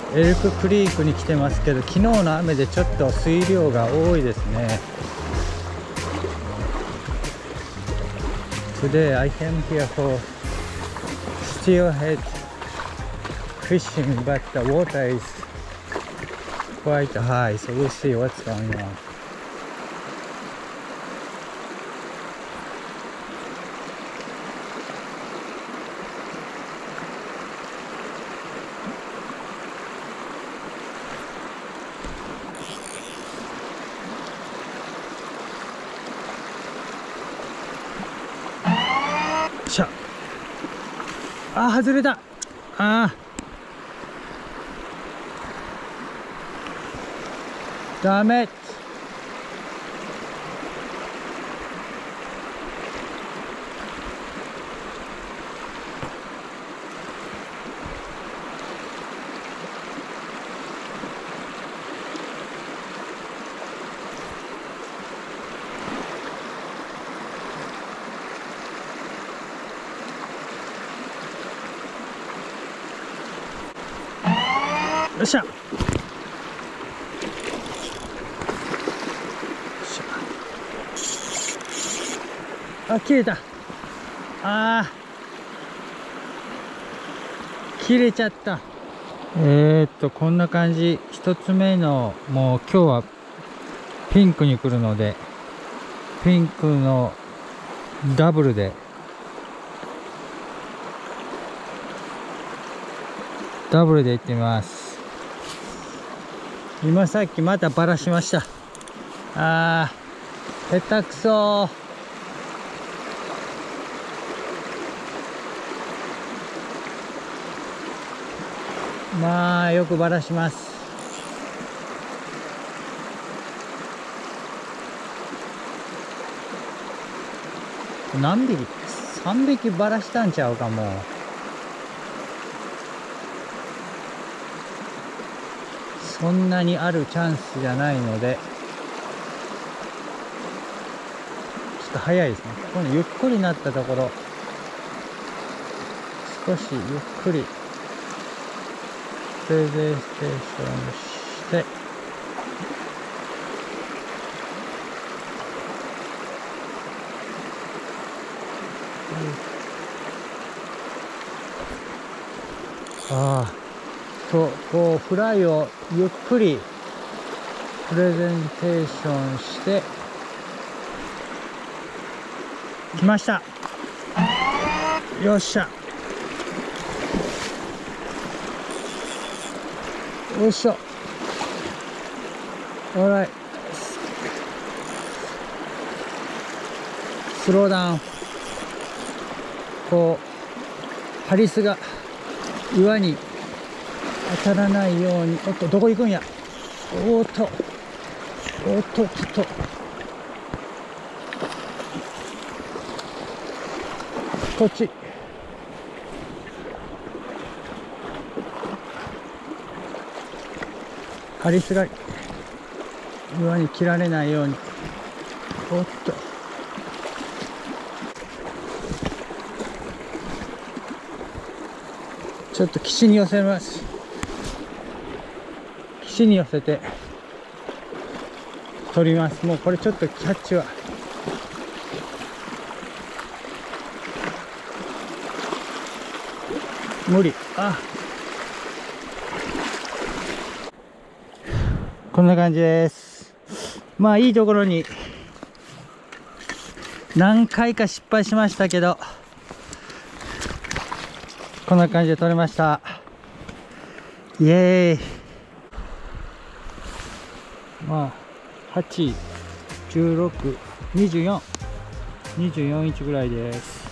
エルククリークに来てますけど、昨日の雨でちょっと水量が多いですね。Today I came here for steelhead fishing, but the water is quite high, so we'll see what's going on.外れた。ダメ。よっしゃ。切れた。切れちゃった。こんな感じ。一つ目の、もう今日はピンクに来るので、ピンクのダブルで行ってみます。今さっきまたバラしました。下手くそー。まあよくバラします。何匹？3匹バラしたんちゃうかもう。そんなにあるチャンスじゃないので、ちょっと早いですね。このゆっくりになったところ、少しゆっくりプレゼンステーションして、こうフライをゆっくりプレゼンテーションしてきました。よっしゃ。よいしょ。Alright。スローダウン。こうハリスが岩に当たらないように。おっと、どこ行くんや。おっとちょっとこっち。ハリスが岩に切られないように。おっと、ちょっと岸に寄せます。岸に寄せて取ります。もうこれちょっとキャッチは無理。こんな感じです。まあいいところに何回か失敗しましたけど、こんな感じで取れました。イエーイ。まあ8、16、24インチぐらいです。